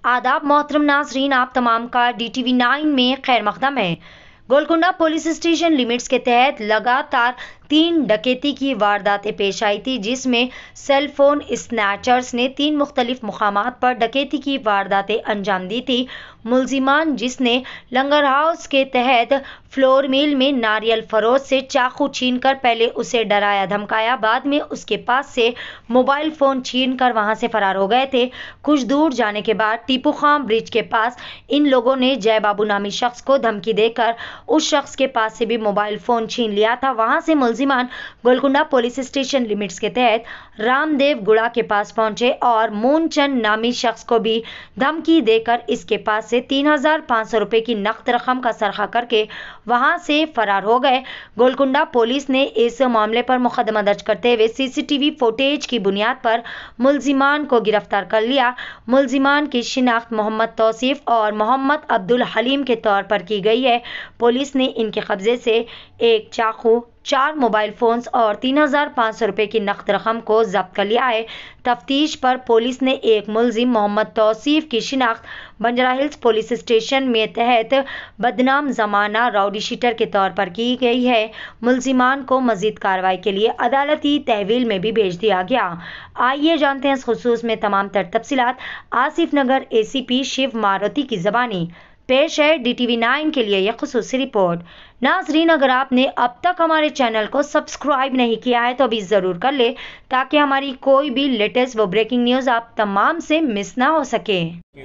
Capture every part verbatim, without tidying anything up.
आदाब मोहतरम नाजरीन, आप तमाम का डी टी वी नाइन में खैर मकदम है। गोलकुंडा पुलिस स्टेशन लिमिट्स के तहत लगातार तीन डकैती की वारदातें पेश आई थी, जिसमें सेल फोन स्नैचर्स ने तीन मुख्तलिफ मुकामात पर डकैती की वारदातें अंजाम दी थी। मुलजिमान, जिसने लंगर हाउस के तहत फ्लोर मिल में नारियल फरोश से चाकू छीन कर पहले उसे डराया धमकाया, बाद में उसके पास से मोबाइल फोन छीन कर वहां से फरार हो गए थे। कुछ दूर जाने के बाद टीपू खाम ब्रिज के पास इन लोगों ने जय बाबू नामी शख्स को धमकी देकर उस शख्स के पास से भी मोबाइल फोन छीन लिया था। वहां से मुलजिमान गोलकुंडा पुलिस स्टेशन लिमिट्स के तहत रामदेव गुड़ा के पास पहुंचे और मूनचंद नामी शख्स को भी धमकी देकर इसके पास से तीन हजार पाँच सौ रुपए की नकद रकम का सरखा करके वहां से फरार हो गए। गोलकुंडा पुलिस ने इस मामले पर मुकदमा दर्ज करते हुए C C T V footage की बुनियाद पर मुलजिमान को गिरफ्तार कर लिया। मुलजिमान की शिनाख्त मोहम्मद तौसीफ और मोहम्मद अब्दुल हलीम के तौर पर की गई है। पुलिस ने इनके कब्जे से एक चाकू, चार मोबाइल फोन्स और तीन हजार पाँच सौ रुपए की नकद रकम को जब्त कर लिया है। तफ्तीश पर पुलिस ने एक मुलजिम मोहम्मद तौसीफ की शिनाख्त बंजारा हिल्स पुलिस स्टेशन में तहत बदनाम जमाना राउडी शीटर के तौर पर की गई है। मुलजिमान को मजीद कार्रवाई के लिए अदालती तहवील में भी भेज दिया गया। आइए जानते हैं इस खुसूस में तमाम तर तफसीलात। Asif Nagar A C P Shiv Maruti की जबानी पेश है डी टी वी नाइन के लिए यह खुसूसी रिपोर्ट। नाजरीन, अगर आपने अब तक हमारे चैनल को सब्सक्राइब नहीं किया है तो अभी ज़रूर कर ले, ताकि हमारी कोई भी लेटेस्ट व ब्रेकिंग न्यूज़ आप तमाम से मिस ना हो सके।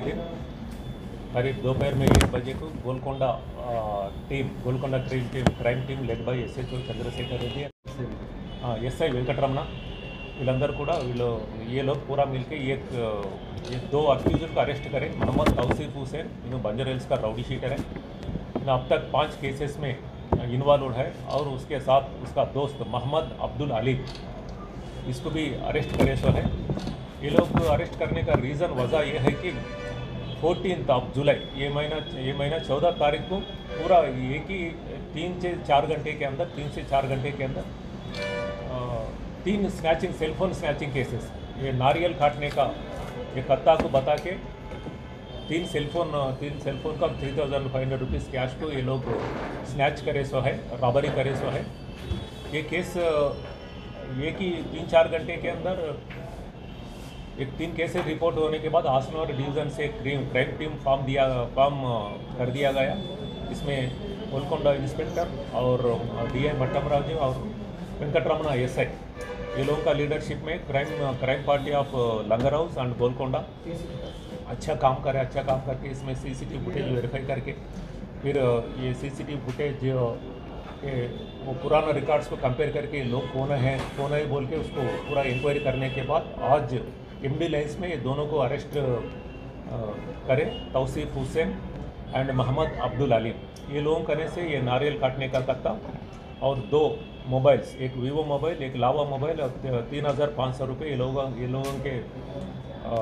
करीब दोपहर में एक बजे को Golconda team Golconda crime team crime team led by S H O Chandrashekar Reddy, S I Venkataraman, వీళ్ళందరూ కూడా వీళ్ళు ये लोग पूरा मिलके एक ये दो अक्यूजर को अरेस्ट करें। मोहम्मद तौसीफ हुसैन, इन्होंने बंजर हिल्स का राउडी शीटर है, इन्हें अब तक पाँच केसेस में इन्वॉल्व है। और उसके साथ उसका दोस्त मोहम्मद अब्दुल अलीम, इसको भी अरेस्ट करे सो है। ये लोग अरेस्ट करने का रीज़न वजह यह है कि फोर्टीन ऑफ जुलाई ये महीना ये महीना चौदह तारीख को पूरा एक ही तीन से चार घंटे के अंदर तीन से चार घंटे के अंदर तीन स्नैचिंग सेलफोन स्नैचिंग केसेस, ये नारियल काटने का ये कत्ता को बता के तीन सेलफोन तीन सेलफोन का three thousand five hundred rupees cash को ये लोग स्नैच करे सो है, रॉबरी करे सो है। ये केस एक ही तीन चार घंटे के अंदर एक तीन केसेस रिपोर्ट होने के बाद हासनवर डिवीज़न से क्राइम क्राइम टीम फॉर्म दिया फॉर्म कर दिया गया। इसमें गोलकोंडा इंस्पेक्टर और डी आई मट्टमराव जी और वेंकटरमण एस आई, ये लोगों का लीडरशिप में crime crime party of Langar Houz and Golconda अच्छा काम करे अच्छा काम करके इसमें सीसीटीवी फुटेज वेरीफाई करके फिर ये सीसीटीवी फुटेज वो पुराना रिकॉर्ड्स को कंपेयर करके लोग कौन है कौन है बोल के उसको पूरा इंक्वायरी करने के बाद आज एम डी लाइन्स में ये दोनों को अरेस्ट करे, तौसीफ हुसैन एंड मोहम्मद अब्दुल अलीम। ये लोगों करने से ये नारियल काटने का कत्ता और दो मोबाइल्स, एक वीवो मोबाइल एक लावा मोबाइल और तीन हज़ार पाँच सौ रुपये ये लोगों ये लोगों के आ,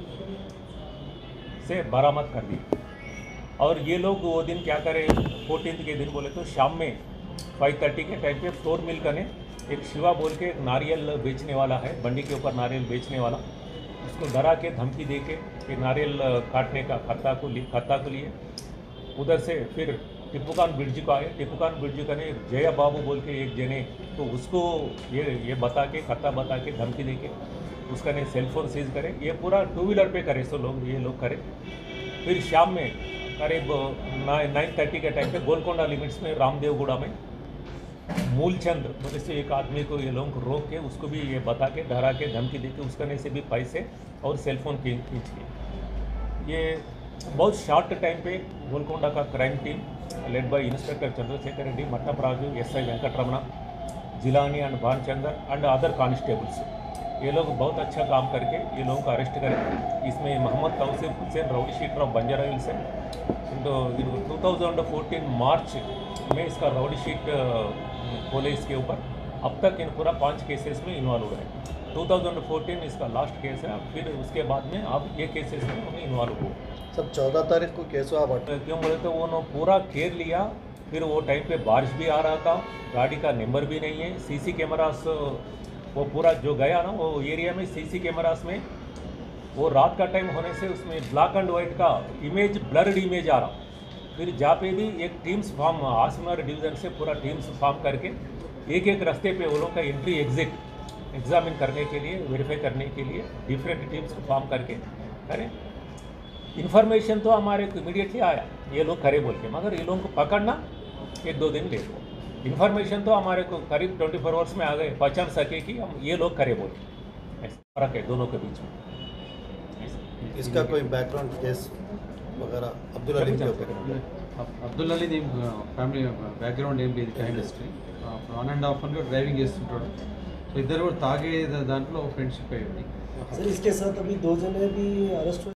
से बरामद कर दी। और ये लोग वो दिन क्या करें, फोर्टीन के दिन बोले तो शाम में फाइव थर्टी के टाइम पे फ्लोर मिल करने एक शिवा बोल के एक नारियल बेचने वाला है, बंडी के ऊपर नारियल बेचने वाला, उसको डरा के धमकी दे के कि नारियल काटने का खत्ता को लिए खत्ता को लिए उधर से फिर टिप्पूखान ब्रिज को आए। टिप्पूखान ब्रिज का ने जया बाबू बोल के एक जने तो उसको ये ये बता के खत्ता बता के धमकी दे के उसका ने सेलफोन सीज करे। ये पूरा टू व्हीलर पे करे सो लोग ये लोग करे। फिर शाम में करीब नाइन थर्टी के टाइम पे गोलकोंडा लिमिट्स में रामदेवगुड़ा में मूलचंद बोले से एक आदमी को ये लोग रोक के उसको भी ये बता के डरा के धमकी दे के उसका ने से भी पैसे और सेलफोन खींच के ये बहुत शॉर्ट टाइम पे गोलकोंडा का crime team led by inspector Chandrashekar Reddy, मट्टपराजू, S I Venkataraman, Jilani and भानचंदर एंड अदर कॉन्स्टेबल्स, ये लोग बहुत अच्छा काम करके ये लोगों को अरेस्ट करें। इसमें Mohammed Tauseef Hussain rowdy sheeter of Banjara Hills है। टू थाउजेंड फोर्टीन मार्च में इसका राउडी शीट खोले इसके ऊपर। अब तक इन पूरा पाँच केसेस में इन्वॉल्व हुए हैं। टू थाउजेंड फोर्टीन इसका लास्ट केस है। फिर उसके बाद में अब ये केसेस में हमें इन्वॉल्व हुए। सब चौदह तारीख को केस हुआ बट क्यों बोले तो वो पूरा घेर लिया। फिर वो टाइम पे बारिश भी आ रहा था, गाड़ी का नंबर भी नहीं है, सीसी कैमरास वो पूरा जो गया ना वो एरिया में सीसी कैमरास में वो रात का टाइम होने से उसमें ब्लैक एंड वाइट का इमेज ब्लर्ड इमेज आ रहा। फिर जहाँ पे भी एक टीम्स फॉर्म आसमार डिवीज़न से पूरा टीम्स फॉर्म करके एक एक रास्ते पे वो लोग का एंट्री एग्जिट एग्जामिन करने के लिए वेरीफाई करने के लिए डिफरेंट टीम्स को फॉर्म करके करें। इन्फॉर्मेशन तो हमारे को इमीडिएटली आया ये लोग करे बोल के, मगर ये लोगों को पकड़ना एक दो दिन लेट हुआ। इन्फॉर्मेशन तो हमारे को करीब ट्वेंटी फोर आवर्स में आ गए, पहचान सके कि हम ये लोग करे बोल के। ऐसा फर्क है दोनों के बीच में। इसका कोई बैकग्राउंड केस वगैरह अब्दुल अलीम के ऊपर అబ్దుల్ అలీ ఫ్యామిలీ బ్యాక్గ్రౌండ్ ఏం లేదు ఇండస్ట్రీ వన్ అండ్ హాఫ్ అని డ్రైవింగ్ చేస్తుంటాడు సో ఇద్దరు కూడా తాగే దాంట్లో ఫ్రెండ్షిప్ అయ్యింది सर इसके साथ अभी दो जने भी अरेस्ट